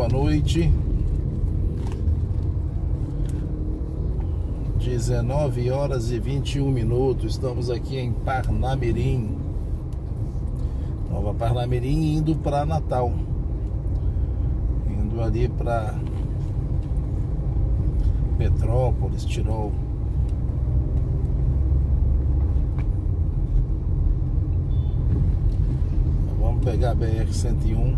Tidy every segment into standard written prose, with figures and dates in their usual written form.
boa noite. 19 horas e 21 minutos. Estamos aqui em Parnamirim, Nova Parnamirim, indo para Natal, indo ali para Petrópolis, Tirol. Vamos pegar a BR-101.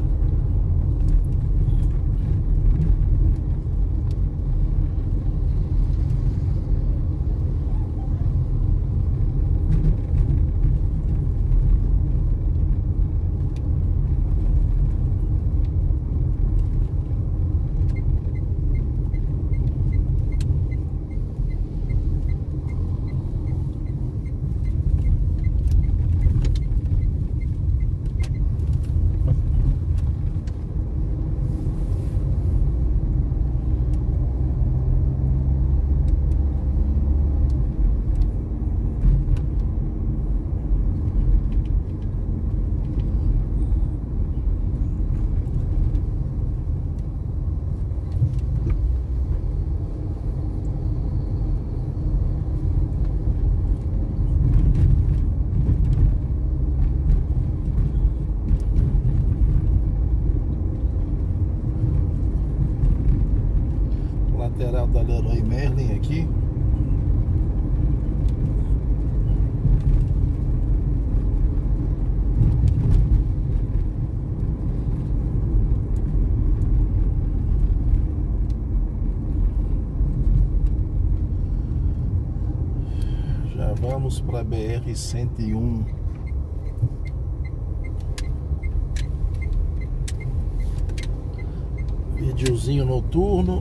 Lateral da Leroy Merlin aqui. Já vamos para a BR-101. Videozinho noturno.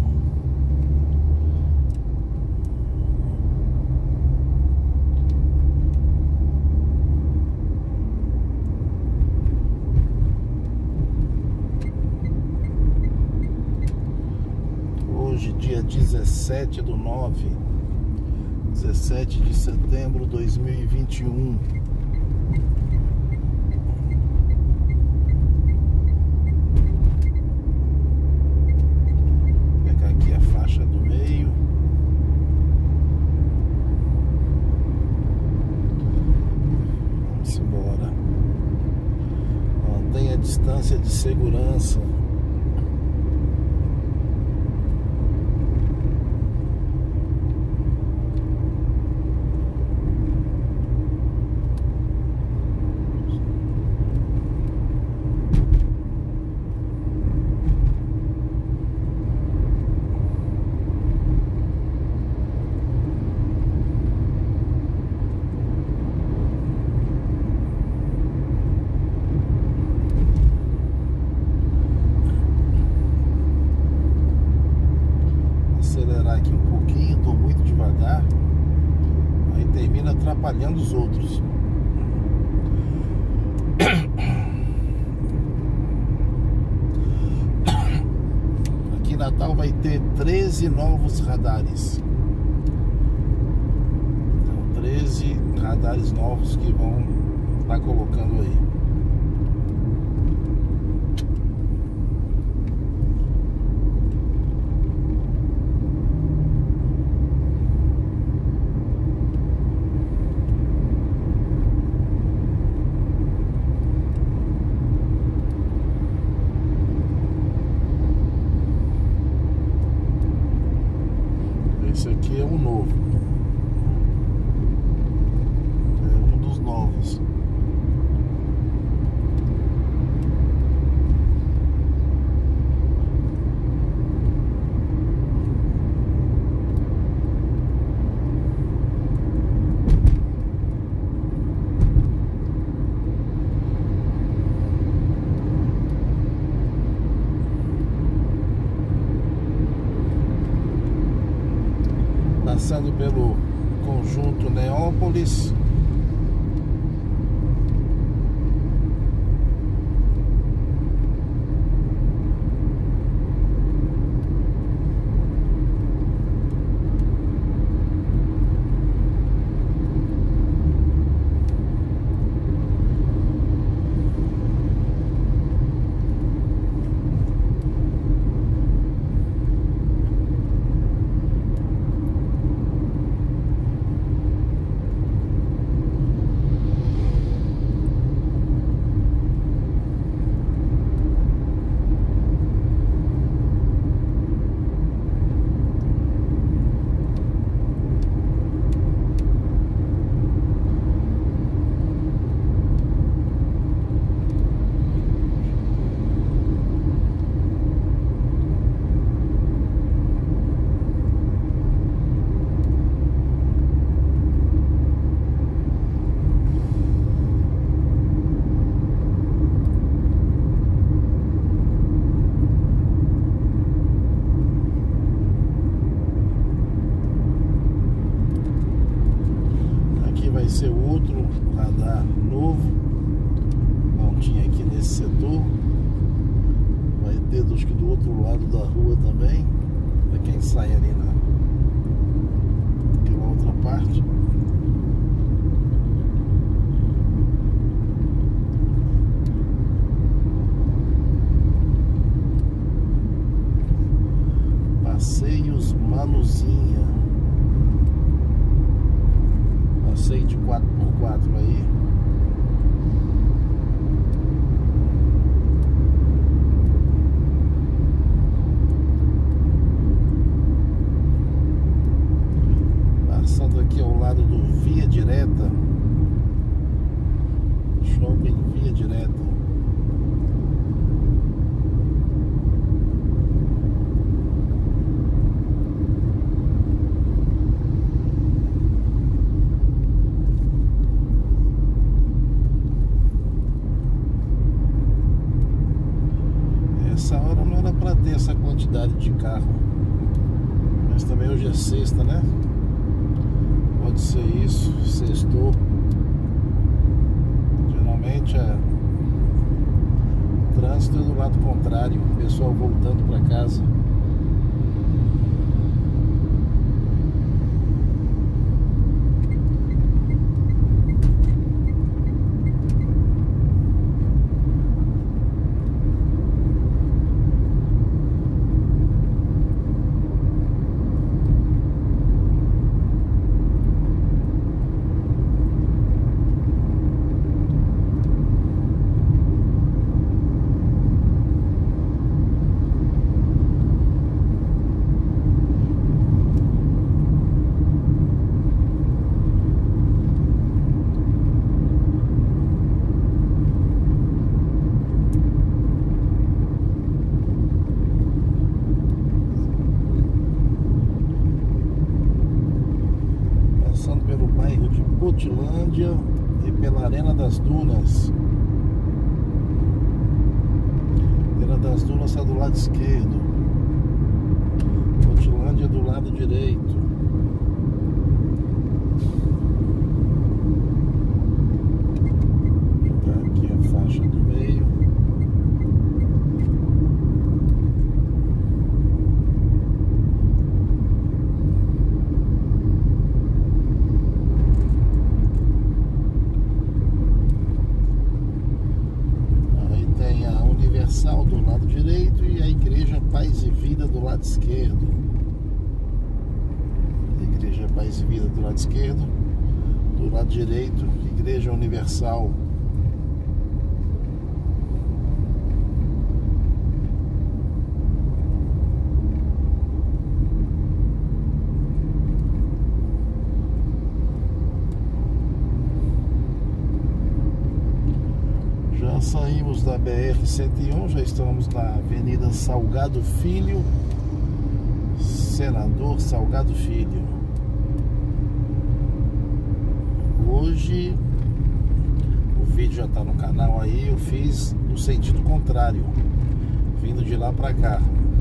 Hoje, dia 17 de setembro de 2021. Vou pegar aqui a faixa do meio. Vamos embora. Mantenha a distância de segurança. Acelerar aqui um pouquinho, estou muito devagar, aí termina atrapalhando os outros. Aqui em Natal vai ter 13 novos radares. Então, 13 radares novos que vão estar colocando aí. Esse aqui é um novo. É um dos novos. Passando pelo conjunto Neópolis. nesse setor. Vai ter acho que do outro lado da rua também, para quem sai ali pela outra parte. Passeios Manuzinha. Passeio de 4x4 aí. Passando aqui ao lado do Via Direta. Shopping Via Direta. Essa hora não era para ter essa quantidade de carro, mas também hoje é sexta, né? Pode ser isso, sextou. Geralmente é trânsito do lado contrário, o pessoal voltando para casa. Pelo bairro de Potilândia e pela Arena das Dunas. Arena das Dunas está do lado esquerdo, Potilândia do lado direito. Tá aqui a faixa do meio. Do lado direito e a Igreja Paz e Vida do lado esquerdo. Igreja Paz e Vida do lado esquerdo. Do lado direito, Igreja Universal. Saímos da BR-101, já estamos na Avenida Salgado Filho, Senador Salgado Filho. Hoje o vídeo já está no canal aí, eu fiz no sentido contrário, vindo de lá para cá.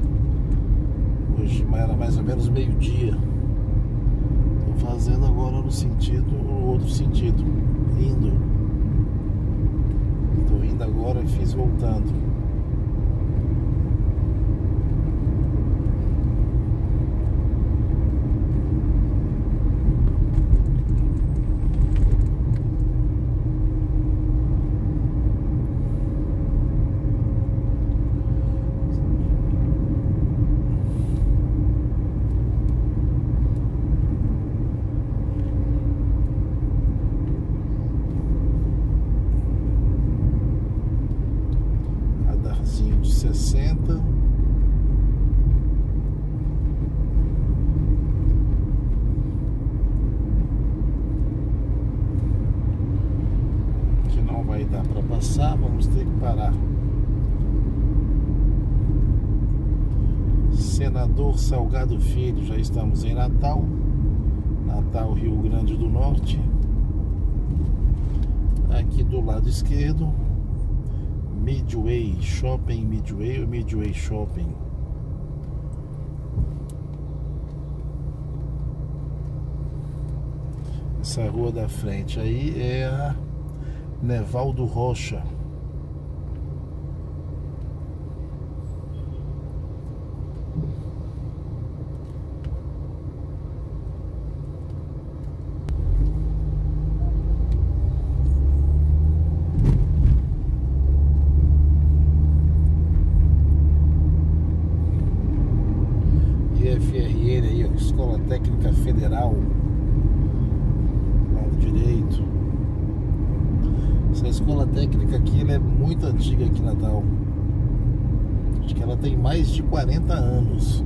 Hoje era mais ou menos meio-dia. Estou fazendo agora no outro sentido, indo. Estou indo agora e fiz voltando. De 60. Que não vai dar para passar, vamos ter que parar. Senador Salgado Filho, já estamos em Natal, Rio Grande do Norte. Aqui do lado esquerdo, Midway, Shopping Midway ou Midway Shopping. Essa rua da frente aí é a Nevaldo Rocha. Escola Técnica Federal, lado direito. Essa escola técnica aqui, ela é muito antiga aqui em Natal. Acho que ela tem mais de 40 anos.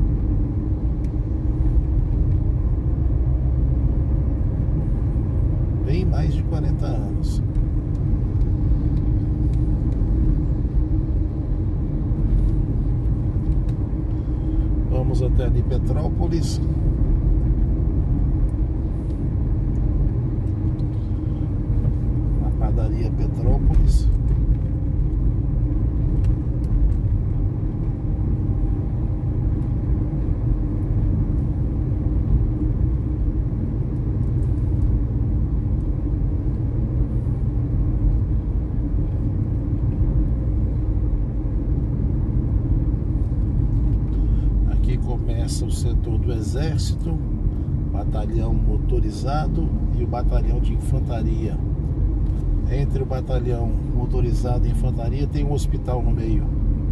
Bem mais de 40 anos. Vamos até ali Petrópolis. Na padaria Petrópolis. Começa o setor do Exército, batalhão motorizado e o batalhão de infantaria. Entre o batalhão motorizado e infantaria tem um hospital no meio.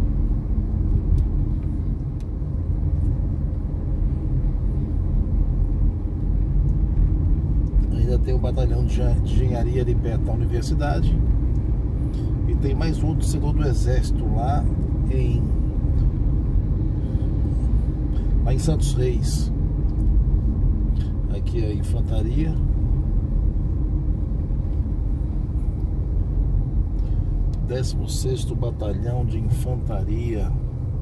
Ainda tem o batalhão de engenharia ali perto da universidade. E tem mais outro setor do Exército lá em Santos Reis. Aqui é a infantaria. 16º Batalhão de Infantaria.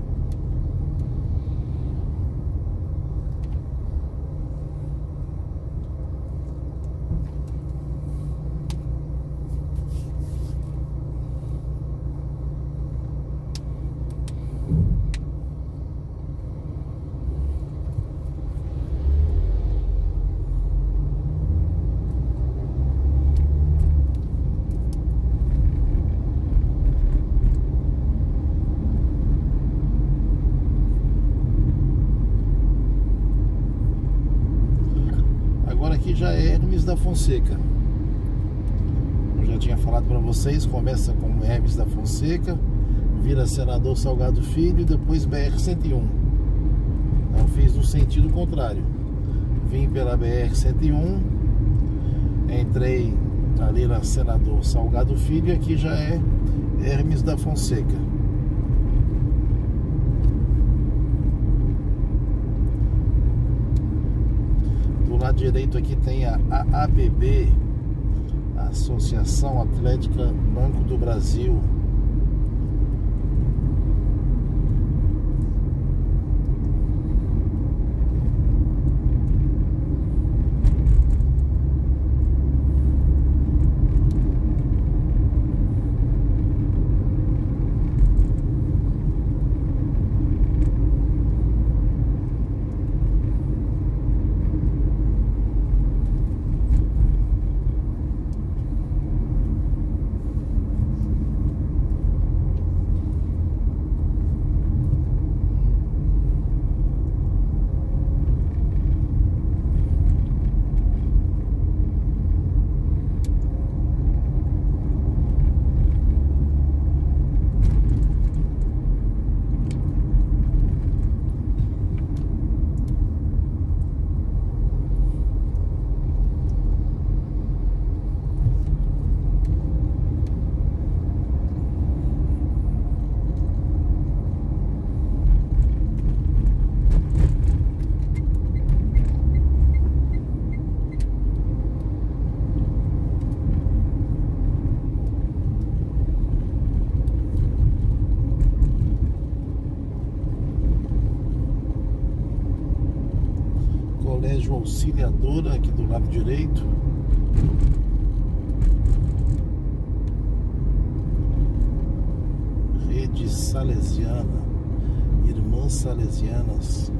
Aqui já é Hermes da Fonseca. Eu já tinha falado para vocês, começa com Hermes da Fonseca, vira Senador Salgado Filho e depois BR-101. Eu fiz no sentido contrário. Vim pela BR-101, entrei ali na Senador Salgado Filho e aqui já é Hermes da Fonseca. Do lado direito aqui tem a AABB, Associação Atlética Banco do Brasil. Colégio Auxiliadora aqui do lado direito. Rede Salesiana, Irmãs Salesianas.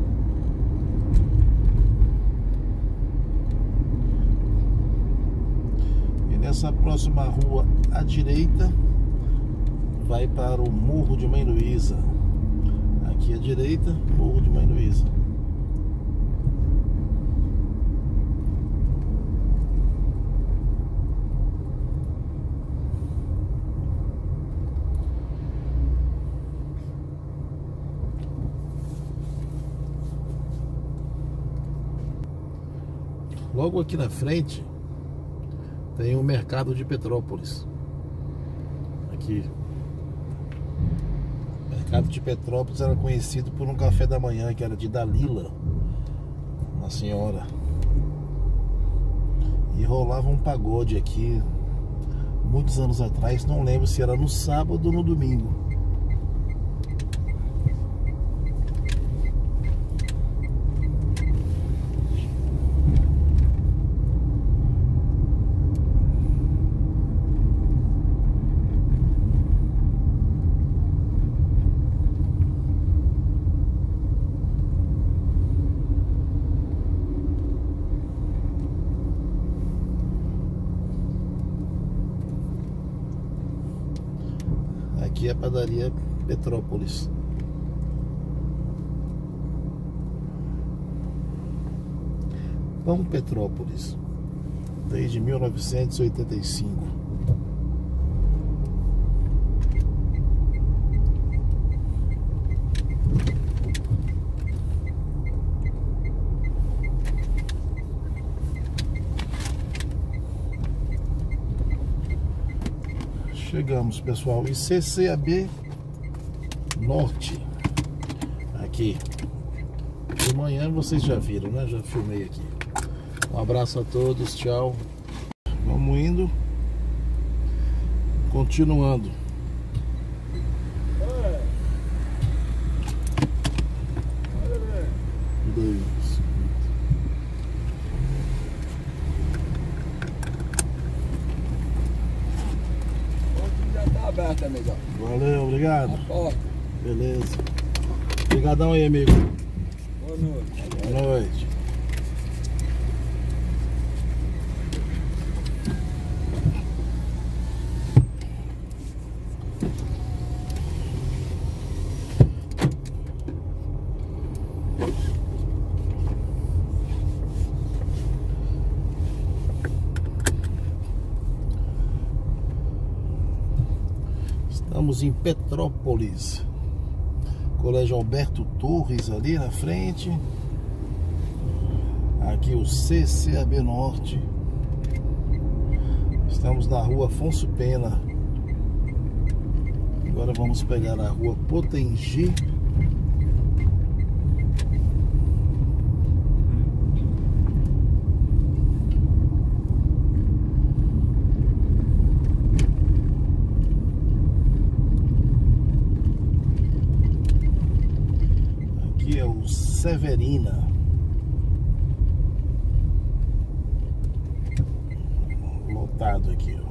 E nessa próxima rua à direita vai para o Morro de Mãe Luísa. Aqui à direita, Morro de Mãe Luísa. Logo aqui na frente tem o mercado de Petrópolis. Aqui. O mercado de Petrópolis era conhecido por um café da manhã que era de Dalila, uma senhora. E rolava um pagode aqui muitos anos atrás, não lembro se era no sábado ou no domingo. Aqui é a padaria Petrópolis. Pão Petrópolis, desde 1985. Chegamos, pessoal, em CCAB Norte. Aqui de manhã vocês já viram, né? Já filmei aqui. Um abraço a todos, tchau. Vamos indo, continuando. Aberto, amigão. Valeu, obrigado. A porta. Beleza. Obrigadão aí, amigo. Boa noite. Boa noite. Estamos em Petrópolis, Colégio Alberto Torres ali na frente. Aqui o CCAB Norte. Estamos na rua Afonso Pena. Agora vamos pegar a rua Potengi. Aqui é o Severina. Lotado aqui, ó.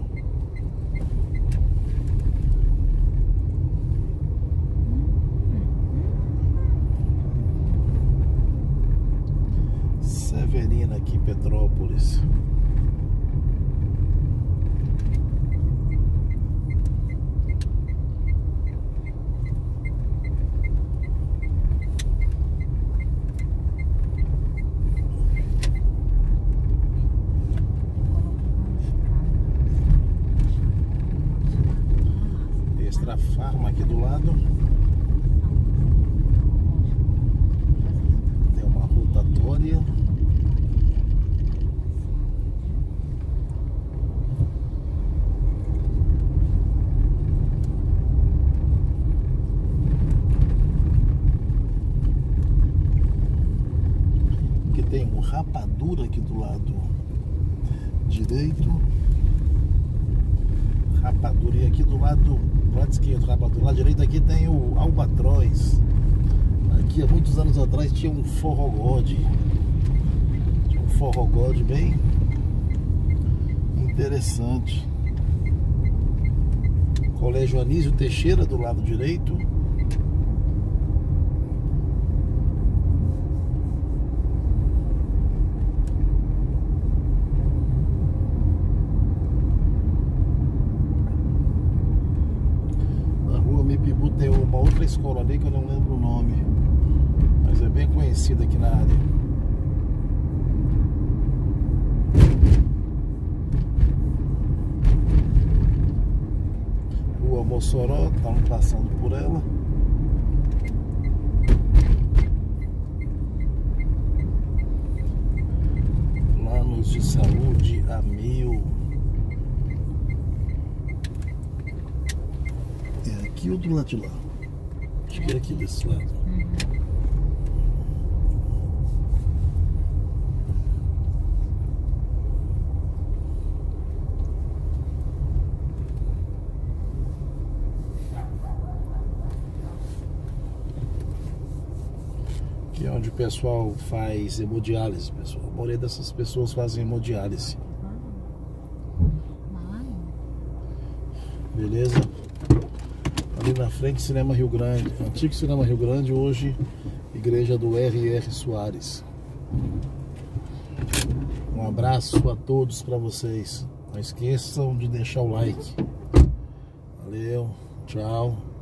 Severina aqui, Petrópolis. Extra Farma aqui do lado. Tem uma rotatória. Que tem um Rapadura aqui do lado direito. Rapadura, e aqui do lado esquerdo, Rapadura, lá direito aqui tem o Albatroz. Aqui há muitos anos atrás tinha um forrogode. Tinha um forrogode bem interessante. Colégio Anísio Teixeira do lado direito. Mipibu tem uma outra escola ali que eu não lembro o nome, mas é bem conhecida aqui na área. Rua Mossoró, estamos passando por ela. Lá no Planos de saúde a 1000. É aqui ou do lado de lá? Acho que é aqui desse lado. Aqui é onde o pessoal faz hemodiálise, pessoal. A maioria dessas pessoas fazem hemodiálise. Beleza? Ali na frente, Cinema Rio Grande. Antigo Cinema Rio Grande, hoje Igreja do R.R. Soares. Um abraço a todos para vocês. Não esqueçam de deixar o like. Valeu, tchau.